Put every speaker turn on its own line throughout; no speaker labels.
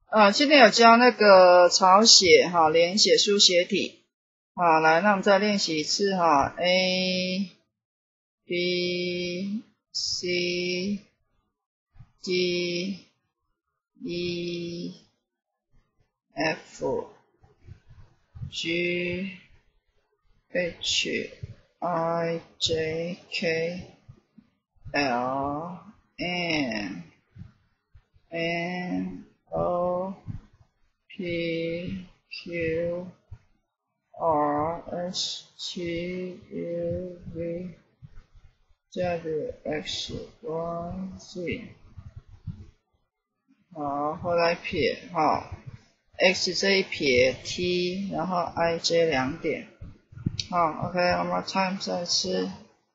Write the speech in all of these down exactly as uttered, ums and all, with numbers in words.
呃，今天有教那个草写哈，连写书写体。好，来，那我们再练习一次哈 ，A B C D E F G H I J K L M N O P Q R S T U V W X Y Z。好，后来撇哈 ，X 这一撇 T， 然后 I J 两点。好 ，OK，one more time， 再次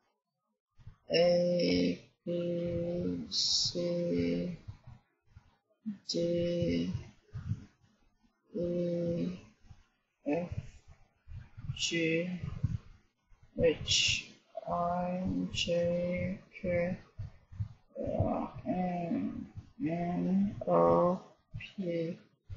A B C D E F G H I J K L M N O P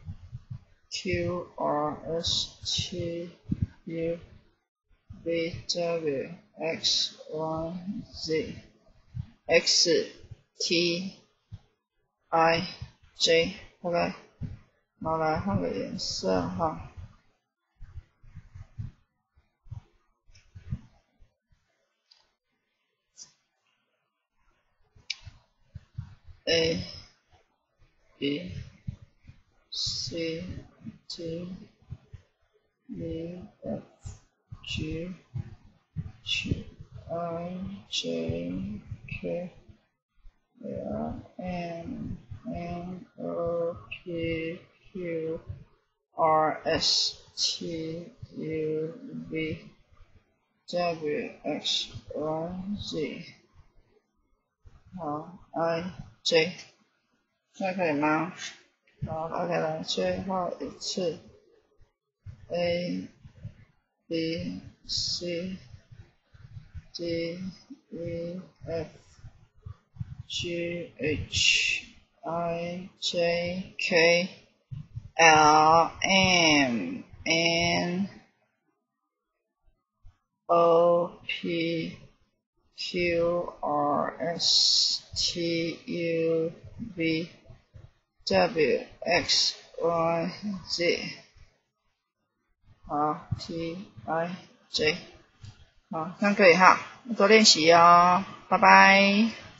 Q R S T U V W X Y Z X T I J OK， 好，来换个颜色哈。A B C D E F G H I J K L M N O P Q R S T U V W X Y Z。好 ，I J， 现在可以吗？好 ，OK， 来，最后一次 ，A B C D E F G H I J K L M N O P Q R S T U V W X Y Z。好 ，T I J。好，这样可以哈，多练习哦，拜拜。